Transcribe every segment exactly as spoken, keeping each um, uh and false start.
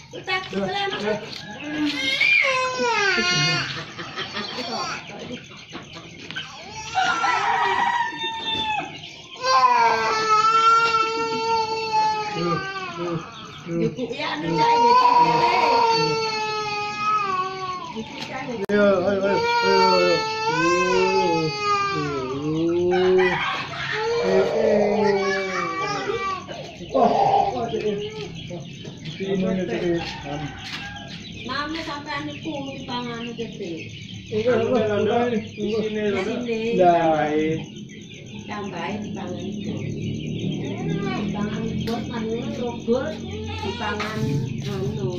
Mama sampai anu kulo di pangan gede. Iya, Sini. baik. Tambahin di pangan itu. Di pangan buat anu robol di pangan anu.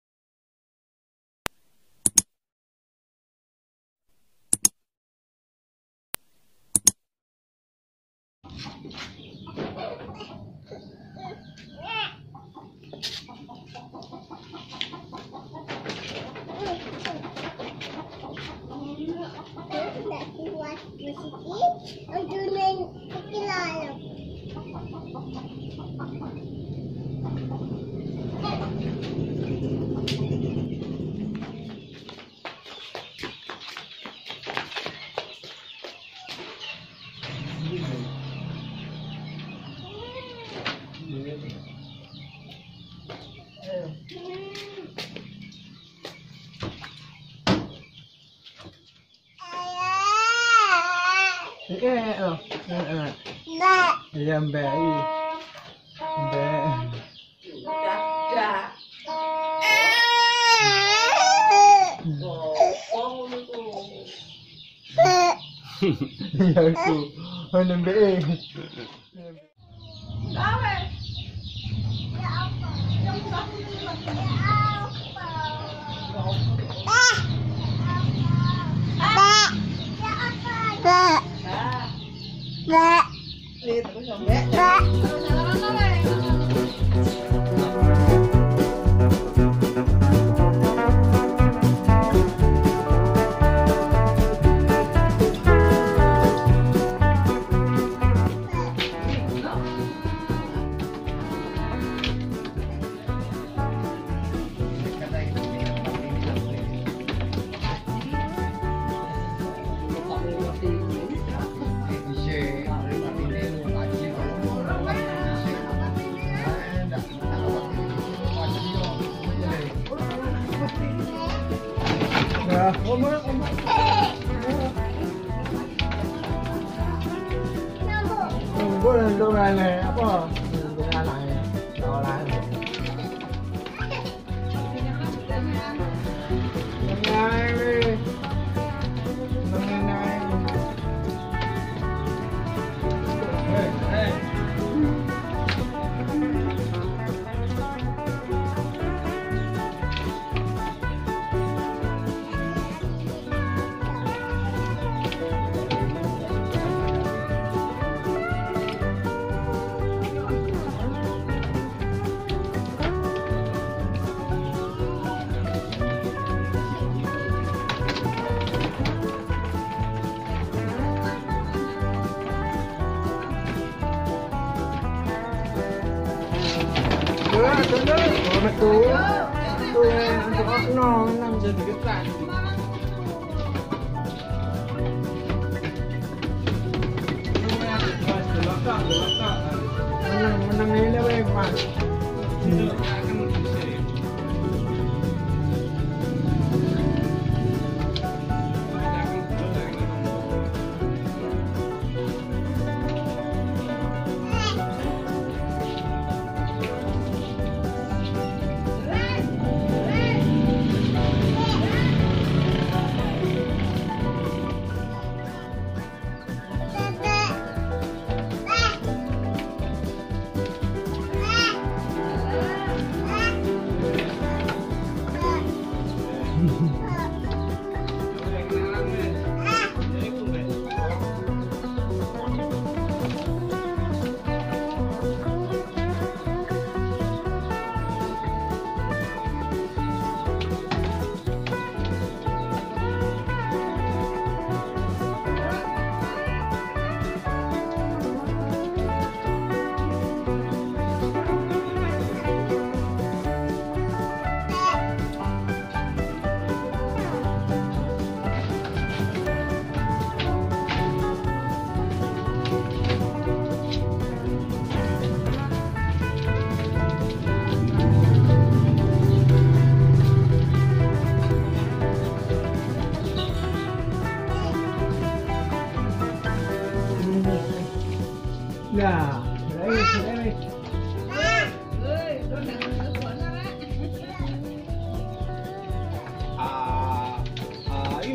Eh, oh, eh, eh. Iya, Mbak. Mbak. Udah, udah. Bokong itu. Iya, itu. Oh, Mbak. Kawe. Boleh dong apa? Anaknya, olahan. Mengenai, mengenai. Hei, hei. Betul, betul yang untuk oknum, enam jadi getan. Menang, menang ini bebas.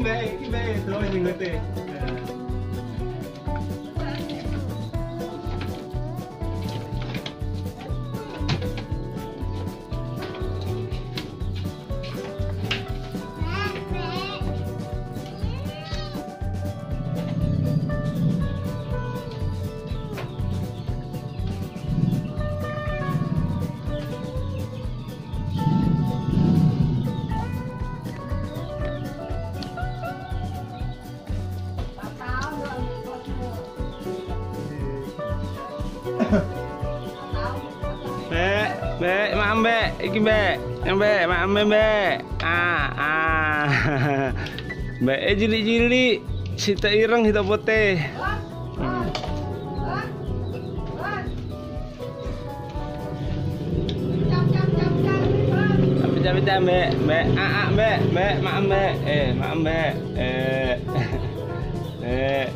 mbak, iki mbak, terus ngerti. Mbak, mbak, maaf mbak, iki mbak, mbak, maaf mbak, ah, ah, mbak, eh jili-jili, sita ireng, sita putih. Hmm. Pecah-pecah mbak, mbak, ah, ah, mbak, mbak, maaf mbak, eh, maaf mbak, eh, eh.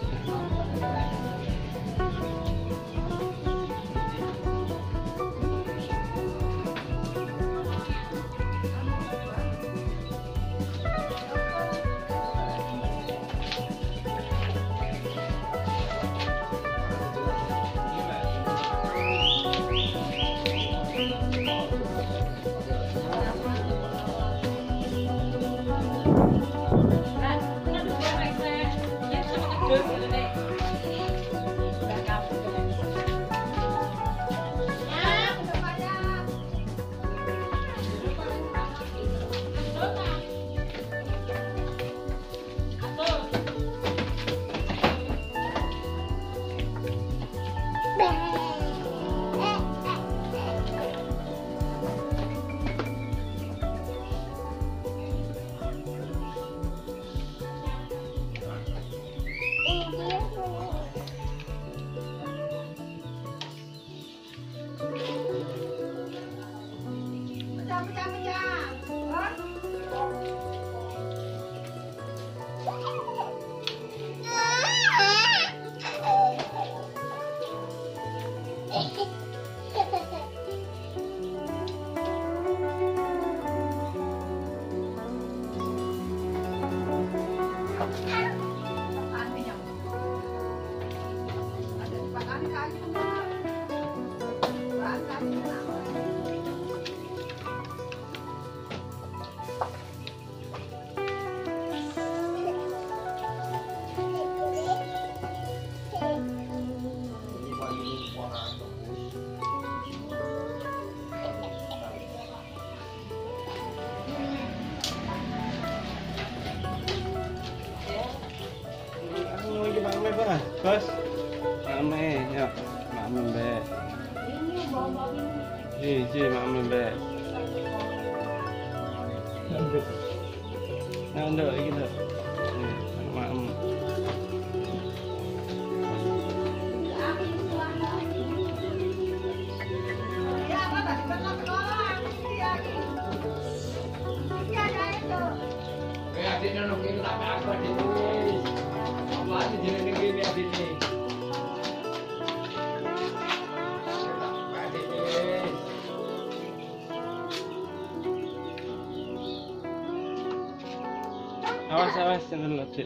Bos, mame, ya, mame mbak. Ini bawa ini. Ji, ji, mame mbak. Nanduk, nanduk, gitu. Nih, mame. Adiknya nungguin tapi aku adik apa aja jadi nungguin adiknya awas awas jangan lecet.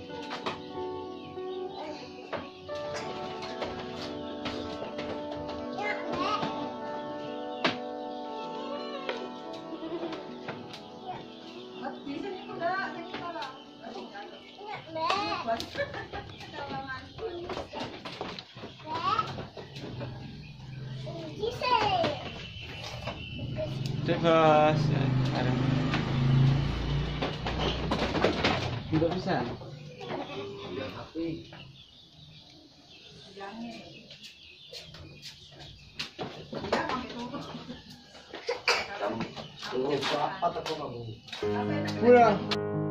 Bebas, sekarang tidak bisa. kamu ingin apa atau kamu Pulang.